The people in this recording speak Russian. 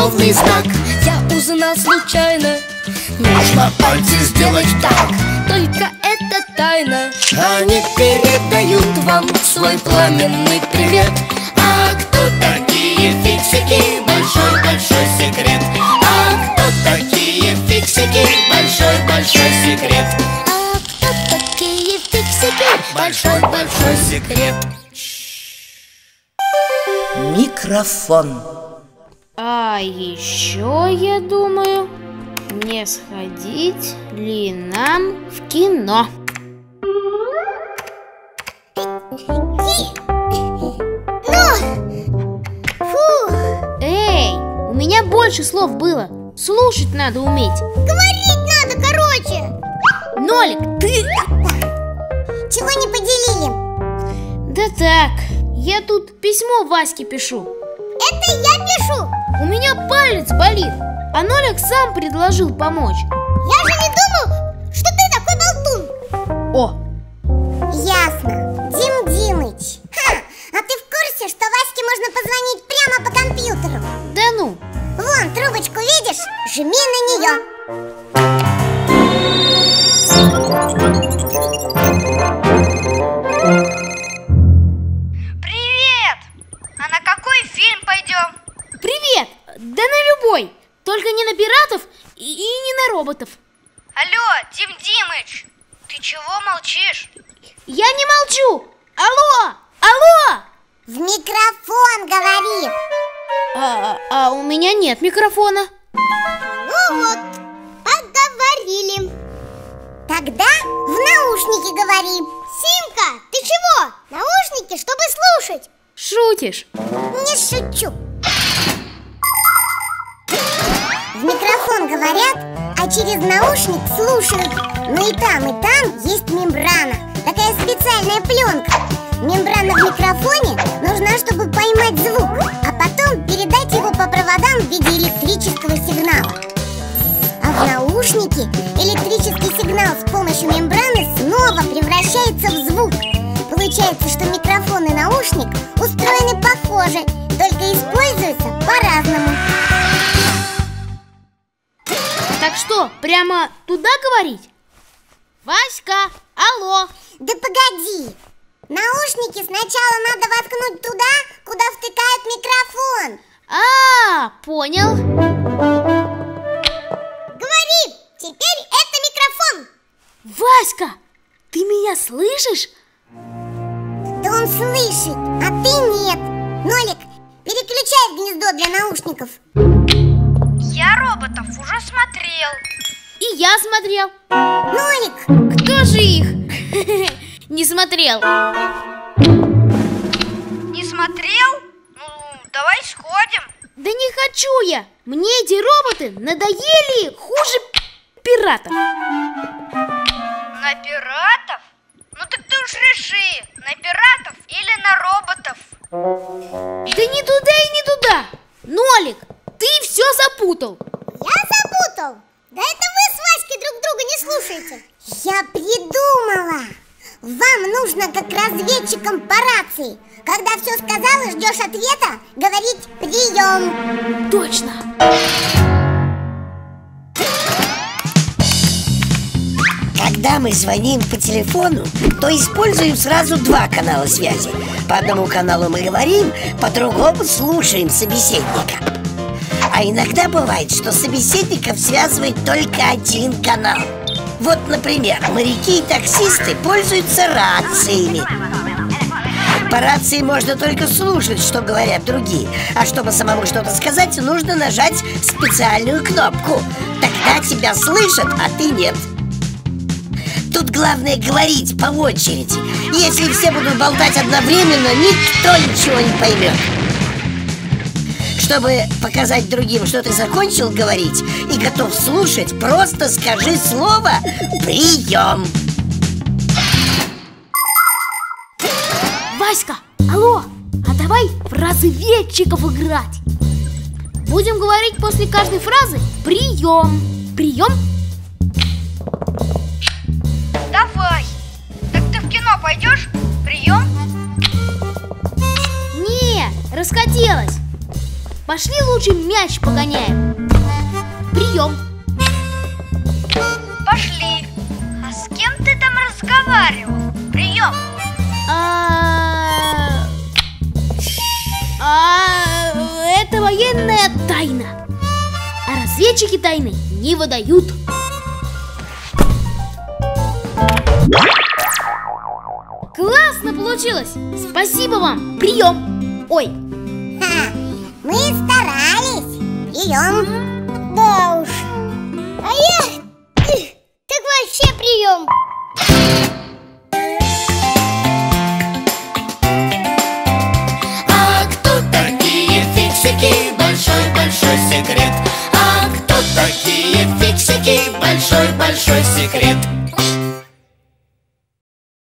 условный знак. Я узнал случайно, нужно пальцы сделать так. только это тайна. Они передают вам свой пламенный привет. А кто такие фиксики? Большой-большой секрет. А кто такие фиксики? Большой-большой секрет. А кто такие фиксики? Большой-большой секрет. Микрофон. А еще я думаю, не сходить ли нам в кино? Эй, у меня больше слов было. Слушать надо уметь. Говорить надо короче. Нолик, ты... Чего не поделили? Да так, я тут письмо Ваське пишу. Это я пишу. У меня палец болит, а Нолик сам предложил помочь. Я же не думал, что ты такой болтун. О, Ясно. Дим Димыч. А ты в курсе, что Ваське можно позвонить прямо по компьютеру? да ну. Вон, трубочку видишь? Жми на нее. Привет! А на какой фильм пойдем? Привет! Да на любой! Только не на пиратов и не на роботов. Алло, Дим Димыч, ты чего молчишь? Я не молчу! Алло! Алло! В микрофон говори. А у меня нет микрофона. Ну вот, поговорили. Тогда в наушники говори. Симка, ты чего? Наушники, чтобы слушать. Шутишь? Не шучу. В микрофон говорят, а через наушник слушают. Но и там есть мембрана. Такая специальная пленка. Мембрана в микрофоне нужна, чтобы поймать звук, а потом передать его по проводам в виде электрического сигнала. А в наушнике электрический сигнал с помощью мембраны снова превращается в звук. Получается, что микрофон и наушник устроены похоже, только используются по-разному. Так что, прямо туда говорить? Васька, алло! Да погоди! Наушники сначала надо воткнуть туда, куда втыкают микрофон. Понял. Говори, теперь это микрофон. Васька, ты меня слышишь? Да он слышит, а ты нет. Нолик, переключай в гнездо для наушников. Я роботов уже смотрел. И я смотрел. Нолик, Кто же их не смотрел? Не смотрел? Ну, давай сходим. Да не хочу я. Мне эти роботы надоели хуже пиратов. На пиратов? Ну так ты уж реши, на пиратов или на роботов? Да не туда и не туда. Нолик, ты все запутал. я запутал. Да это вы с Васькой друг друга не слушаете. Я придумала. Вам нужно, как разведчикам по рации. Когда все сказал и ждешь ответа, говорить прием. Точно. Когда мы звоним по телефону, то используем сразу два канала связи. По одному каналу мы говорим, по другому слушаем собеседника. А иногда бывает, что собеседников связывает только один канал. Вот, например, моряки и таксисты пользуются рациями. По рации можно только слушать, что говорят другие. А чтобы самому что-то сказать, нужно нажать специальную кнопку. Тогда тебя слышат, а ты нет. Тут главное говорить по очереди. Если все будут болтать одновременно, никто ничего не поймет. Чтобы показать другим, что ты закончил говорить и готов слушать, просто скажи слово «прием». Васька, алло, а давай в разведчиков играть. Будем говорить после каждой фразы «прием». Прием? Давай. Так ты в кино пойдешь? Прием? Не, расхотелось. Пошли лучше мяч погоняем. Прием. Пошли. А с кем ты там разговаривал? Прием. Это военная тайна. А разведчики тайны не выдают. Классно получилось! Спасибо вам! Прием! Ой! Мы старались! Прием! Да уж. А я... Так вообще прием. А кто такие фиксики? Большой-большой секрет. А кто такие фиксики? Большой-большой секрет.